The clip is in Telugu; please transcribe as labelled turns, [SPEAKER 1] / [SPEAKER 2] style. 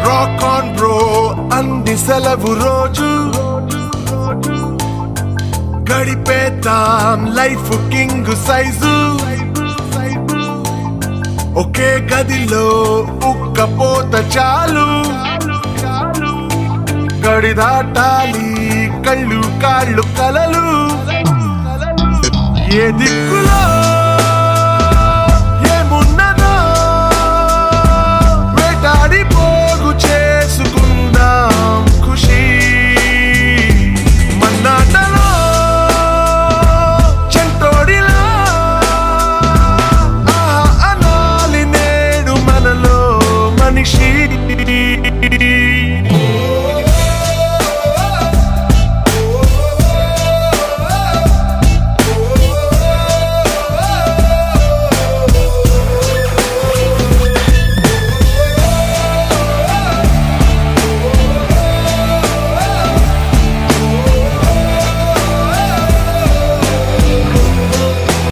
[SPEAKER 1] రాక్ ఆన్ బ్రో అంది సెలవు రోజు గడిపేద్దాం లైఫ్ కింగ్ సైజు ఒకే గదిలో ఉక్కపోత చాలు గడి దాటాలి కళ్ళు కాళ్ళు కలలు ఏ దిక్కులో